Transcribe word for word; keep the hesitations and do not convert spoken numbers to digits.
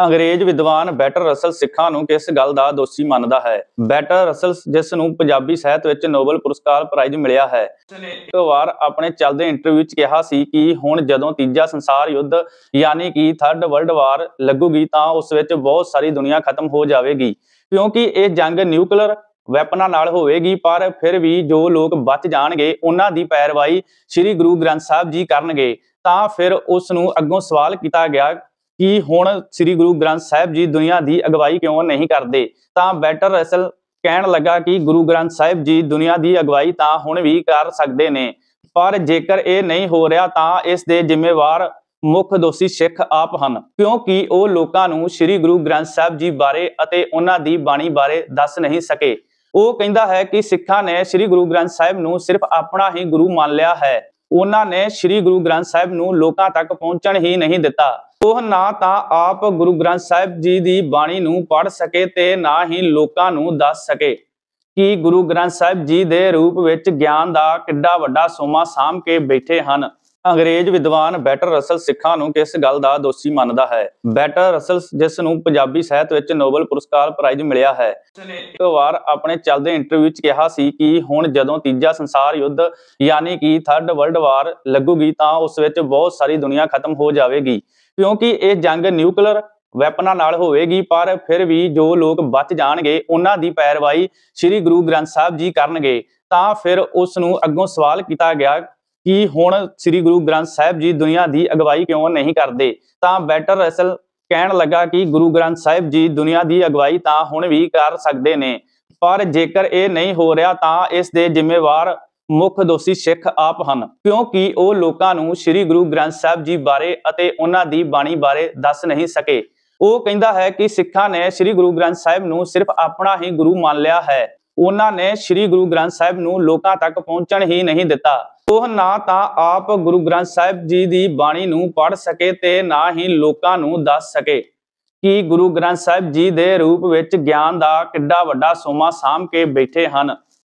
अंग्रेज विद्वान batter Russell सिखां नूं किस गल दा दोषी मनदा है? बैटर रसल जिस नूं पंजाबी ਸਾਹਿਤ ਵਿੱਚ नोबल पुरस्कार प्राइज मिलिया है, ਉਸਨੇ ਇੱਕ ਵਾਰ ਆਪਣੇ ਚੱਲਦੇ ਇੰਟਰਵਿਊ ਵਿੱਚ ਕਿਹਾ ਸੀ ਕਿ ਹੁਣ ਜਦੋਂ ਤੀਜਾ ਸੰਸਾਰ ਯੁੱਧ ਯਾਨੀ ਕਿ ਥਰਡ ਵਰਲਡ ਵਾਰ ਲੱਗੂਗੀ ਤਾਂ ਉਸ ਵਿੱਚ ਬਹੁਤ ਸਾਰੀ ਦੁਨੀਆ ਖਤਮ ਹੋ ਜਾਵੇਗੀ, ਕਿਉਂਕਿ ਇਹ ਜੰਗ ਨਿਊਕਲੀਅਰ ਵੈਪਨਾਂ ਨਾਲ ਹੋਵੇਗੀ। ਪਰ ਫਿਰ ਵੀ ਜੋ ਲੋਕ ਬਚ ਜਾਣਗੇ ਉਹਨਾਂ ਦੀ ਪੈਰਵਾਈ ਸ੍ਰੀ ਗੁਰੂ ਗ੍ਰੰਥ ਸਾਹਿਬ ਜੀ ਕਰਨਗੇ। ਤਾਂ ਫਿਰ ਉਸ ਨੂੰ ਅੱਗੋਂ ਸਵਾਲ ਕੀਤਾ ਗਿਆ ਕਿ ਹੁਣ ਸ੍ਰੀ ਗੁਰੂ ਗ੍ਰੰਥ ਸਾਹਿਬ ਜੀ ਦੁਨੀਆ ਦੀ ਅਗਵਾਈ ਕਿਉਂ ਨਹੀਂ ਕਰਦੇ? ਤਾਂ ਬੈਟਰ ਰਸਲ ਕਹਿਣ ਲੱਗਾ ਕਿ ਗੁਰੂ ਗ੍ਰੰਥ ਸਾਹਿਬ ਜੀ ਦੁਨੀਆ ਦੀ ਅਗਵਾਈ ਤਾਂ ਹੁਣ ਵੀ ਕਰ ਸਕਦੇ ਨੇ, ਪਰ ਜੇਕਰ ਇਹ ਨਹੀਂ ਹੋ ਰਿਹਾ ਤਾਂ ਇਸ ਦੇ ਜ਼ਿੰਮੇਵਾਰ ਮੁੱਖ ਦੋਸ਼ੀ ਸਿੱਖ ਆਪ ਹਨ, ਕਿਉਂਕਿ ਉਹ ਲੋਕਾਂ ਨੂੰ ਸ੍ਰੀ ਗੁਰੂ ਗ੍ਰੰਥ ਸਾਹਿਬ ਜੀ ਬਾਰੇ ਅਤੇ ਉਹਨਾਂ ਦੀ ਬਾਣੀ ਬਾਰੇ ਦੱਸ ਨਹੀਂ ਸਕੇ। ਉਹ ਕਹਿੰਦਾ ਹੈ ਕਿ ਸਿੱਖਾਂ ਨੇ ਸ੍ਰੀ ਗੁਰੂ ਗ੍ਰੰਥ ਸਾਹਿਬ ਨੂੰ ਸਿਰਫ ਆਪਣਾ ਹੀ ਗੁਰੂ ਮੰਨ ਲਿਆ ਹੈ। ਉਹਨਾਂ ਨੇ ਸ੍ਰੀ ਗੁਰੂ ਗ੍ਰੰਥ ਸਾਹਿਬ ਨੂੰ ਲੋਕਾਂ ਤੱਕ ਪਹੁੰਚਣ ਹੀ ਨਹੀਂ ਦਿੱਤਾ। ਉਹ ਨਾ ਤਾਂ ਆਪ ਗੁਰੂ ਗ੍ਰੰਥ ਸਾਹਿਬ ਜੀ ਦੀ ਬਾਣੀ ਨੂੰ ਪੜ੍ਹ ਸਕੇ ਤੇ ਨਾ ਹੀ ਲੋਕਾਂ ਨੂੰ ਦੱਸ ਸਕੇ ਕਿ ਗੁਰੂ ਗ੍ਰੰਥ ਸਾਹਿਬ ਜੀ ਦੇ ਰੂਪ ਵਿੱਚ ਗਿਆਨ ਦਾ ਕਿੱਡਾ ਵੱਡਾ ਸੋਮਾ ਸਾਂਭ ਕੇ ਬੈਠੇ ਹਨ। अंग्रेज विद्वान बैटर रसल सिखां नूं किस गल दा दोषी मनदा है? बैटर रसल जिस नूं पंजाबी ਸਾਹਿਤ ਵਿੱਚ नोबल पुरस्कार प्राइज मिलिया है, ਉਸਨੇ ਇੱਕ ਵਾਰ ਆਪਣੇ ਚੱਲਦੇ ਇੰਟਰਵਿਊ ਵਿੱਚ ਕਿਹਾ ਸੀ ਕਿ ਹੁਣ ਜਦੋਂ ਤੀਜਾ ਸੰਸਾਰ ਯੁੱਧ ਯਾਨੀ ਕਿ ਥਰਡ ਵਰਲਡ ਵਾਰ ਲੱਗੂਗੀ ਤਾਂ ਉਸ ਵਿੱਚ ਬਹੁਤ ਸਾਰੀ ਦੁਨੀਆ ਖਤਮ ਹੋ ਜਾਵੇਗੀ, ਕਿਉਂਕਿ ਇਹ ਜੰਗ ਨਿਊਕਲੀਅਰ ਵੈਪਨਾਂ ਨਾਲ ਹੋਵੇਗੀ। ਪਰ ਫਿਰ ਵੀ ਜੋ ਲੋਕ ਬਚ ਜਾਣਗੇ ਉਹਨਾਂ ਦੀ ਪੈਰਵਾਈ ਸ੍ਰੀ ਗੁਰੂ ਗ੍ਰੰਥ ਸਾਹਿਬ ਜੀ ਕਰਨਗੇ। ਤਾਂ ਫਿਰ ਉਸ ਨੂੰ ਅੱਗੋਂ ਸਵਾਲ ਕੀਤਾ ਗਿਆ ਕਿ ਹੁਣ ਸ੍ਰੀ ਗੁਰੂ ਗ੍ਰੰਥ ਸਾਹਿਬ ਜੀ ਦੁਨੀਆ ਦੀ ਅਗਵਾਈ ਕਿਉਂ ਨਹੀਂ ਕਰਦੇ? ਤਾਂ ਬੈਟਰ ਰਸਲ ਕਹਿਣ ਲੱਗਾ ਕਿ ਗੁਰੂ ਗ੍ਰੰਥ ਸਾਹਿਬ ਜੀ ਦੁਨੀਆ ਦੀ ਅਗਵਾਈ ਤਾਂ ਹੁਣ ਵੀ ਕਰ ਸਕਦੇ ਨੇ, ਪਰ ਜੇਕਰ ਇਹ ਨਹੀਂ ਹੋ ਰਿਹਾ ਤਾਂ ਇਸ ਦੇ ਜ਼ਿੰਮੇਵਾਰ ਮੁੱਖ ਦੋਸ਼ੀ ਸਿੱਖ ਆਪ ਹਨ, ਕਿਉਂਕਿ ਉਹ ਲੋਕਾਂ ਨੂੰ ਸ੍ਰੀ ਗੁਰੂ ਗ੍ਰੰਥ ਸਾਹਿਬ ਜੀ ਬਾਰੇ ਅਤੇ ਉਹਨਾਂ ਦੀ ਬਾਣੀ ਬਾਰੇ ਦੱਸ ਨਹੀਂ ਸਕੇ। ਉਹ ਕਹਿੰਦਾ ਹੈ ਕਿ ਸਿੱਖਾਂ ਨੇ ਸ੍ਰੀ ਗੁਰੂ ਗ੍ਰੰਥ ਸਾਹਿਬ ਨੂੰ ਸਿਰਫ ਆਪਣਾ ਹੀ ਗੁਰੂ ਮੰਨ ਲਿਆ ਹੈ। ਉਹਨਾਂ ਨੇ ਸ੍ਰੀ ਗੁਰੂ ਗ੍ਰੰਥ ਸਾਹਿਬ ਨੂੰ ਲੋਕਾਂ ਤੱਕ ਪਹੁੰਚਣ ਹੀ ਨਹੀਂ ਦਿੱਤਾ। ਉਹ ਨਾ ਤਾਂ ਆਪ ਗੁਰੂ ਗ੍ਰੰਥ ਸਾਹਿਬ ਜੀ ਦੀ ਬਾਣੀ ਨੂੰ ਪੜ੍ਹ ਸਕੇ ਤੇ ਨਾ ਹੀ ਲੋਕਾਂ ਨੂੰ ਦੱਸ ਸਕੇ ਕਿ ਗੁਰੂ ਗ੍ਰੰਥ ਸਾਹਿਬ ਜੀ ਦੇ ਰੂਪ ਵਿੱਚ ਗਿਆਨ ਦਾ ਕਿੱਡਾ ਵੱਡਾ ਸੋਮਾ ਸਾਂਭ ਕੇ ਬੈਠੇ ਹਨ।